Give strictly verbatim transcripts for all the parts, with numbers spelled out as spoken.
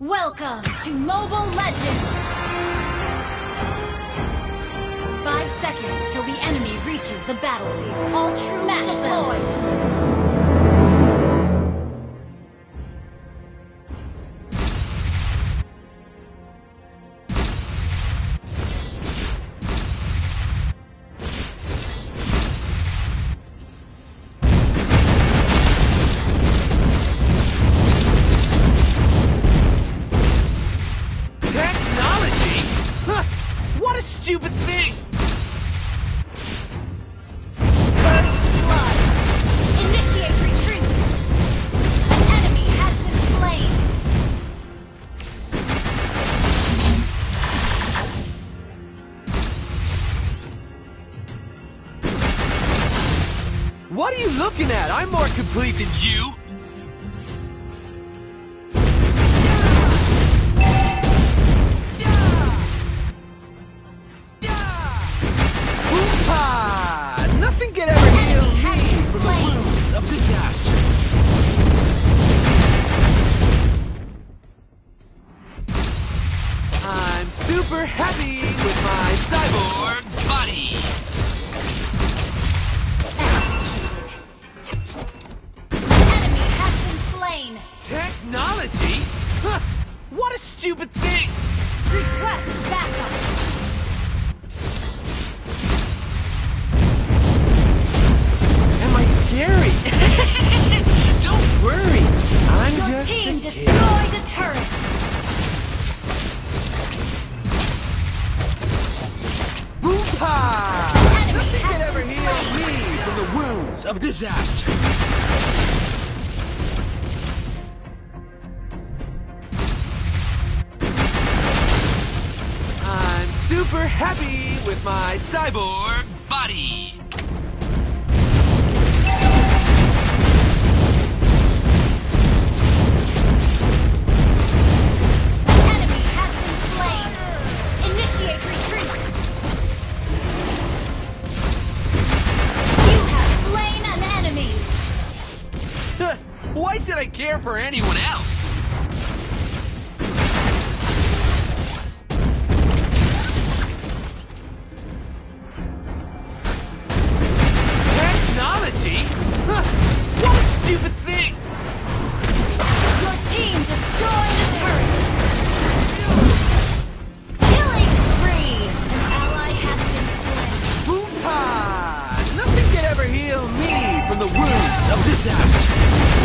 Welcome to Mobile Legends! Five seconds till the enemy reaches the battlefield. All troops Smash deployed! What a stupid thing! First blood! Initiate retreat! An enemy has been slain! What are you looking at? I'm more complete than you! Nothing can ever heal me from the wounds of disaster. I'm super happy with my cyborg body. Enemy has been slain. Technology? Huh. What a stupid thing! Request backup. Scary. Don't worry, I'm Your just team a destroyed kid. a turret. Boom-pa! Enemy Nothing has can ever been heal slain. me from the wounds of disaster. I'm super happy with my cyborg body. Why should I care for anyone else? Technology? Huh. What a stupid thing! Your team destroyed a turret. Killing spree! An ally has been slain. Boom-pa! Nothing can ever heal me from the wounds of disaster.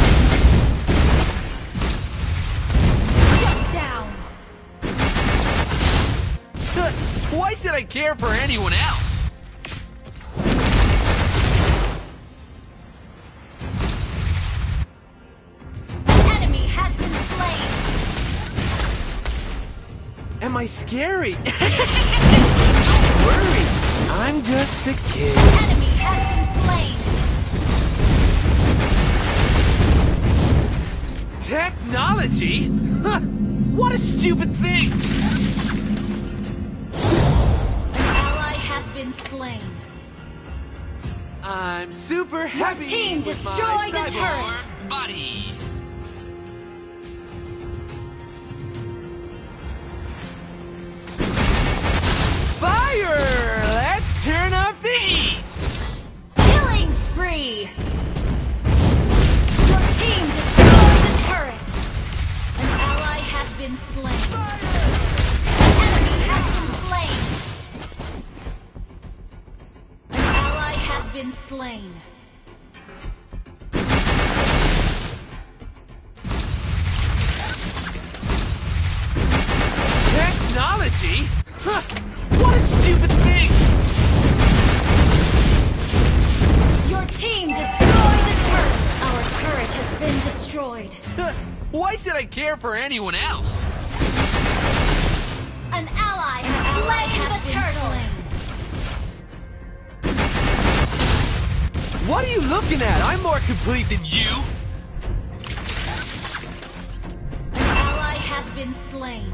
Why should I care for anyone else? Enemy has been slain. Am I scary? Don't worry, I'm just a kid. Enemy has been slain. Technology? Huh. What a stupid thing! Been slain. I'm super happy. Your team with destroyed my a turret. Body. Fire! Let's turn up the heat. Killing spree. Your team destroyed a turret. An ally has been slain. Fire! An enemy has been slain. Been slain. Technology? Huh. What a stupid thing! Your team destroyed a turret. Our turret has been destroyed. Why should I care for anyone else? An ally has slain the turtle. What are you looking at? I'm more complete than you! An ally has been slain.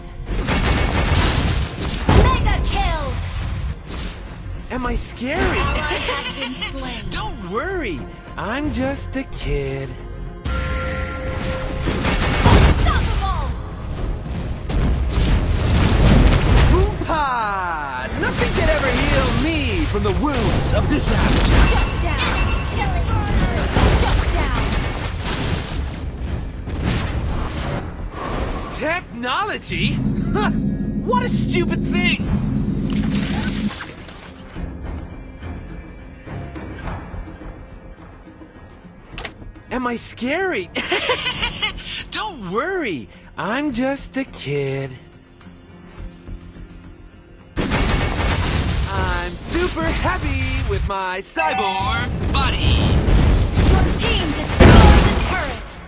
Mega kill! Am I scary? An ally has been slain. Don't worry, I'm just a kid. Unstoppable! from the wounds of disaster. Shut down! Killing! Shut down! Technology? Huh, what a stupid thing! Am I scary? Don't worry, I'm just a kid. I'm super happy with my cyborg body. Your team destroyed the turret!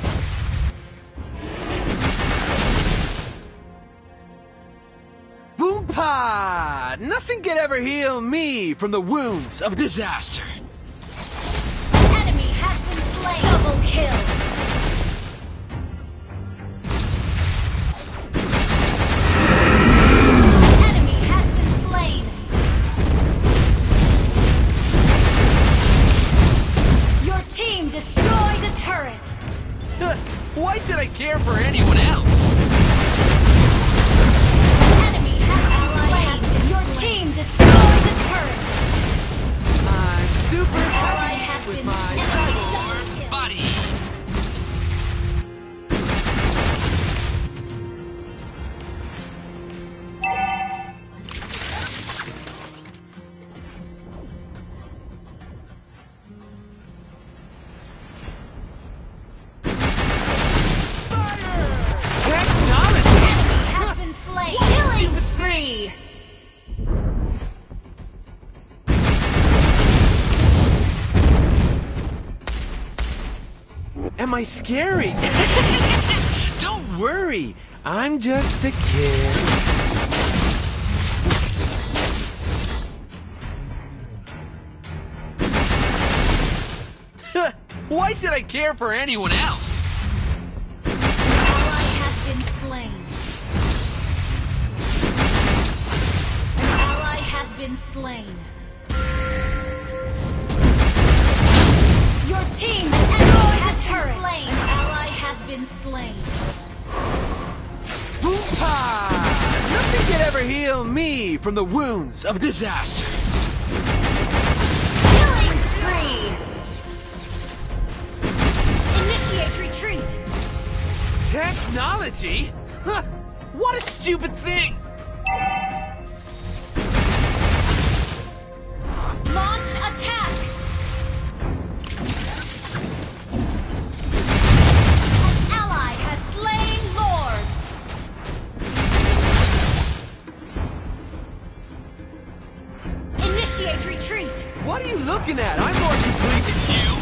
Boompa! Nothing could ever heal me from the wounds of disaster. An enemy has been slain! Double kill! An enemy has been slain! Your team destroyed a turret! Why should I care for anyone else? Enemy has been slain! Your team destroyed the turret! I'm super Ally happy has with been my slain. cyborg body. Technology? Has been slain! Killing spree! Am I scary? Don't worry, I'm just a kid. Why should I care for anyone else? Ally has been slain. An ally has been slain. Your team destroyed the turret. Slain. An ally has been slain. Boompa! Nothing can ever heal me from the wounds of disaster. Killing spree. Initiate retreat. Technology? Huh, what a stupid thing! Launch attack. An ally has slain Lord. Initiate retreat. What are you looking at? I'm more complete than you.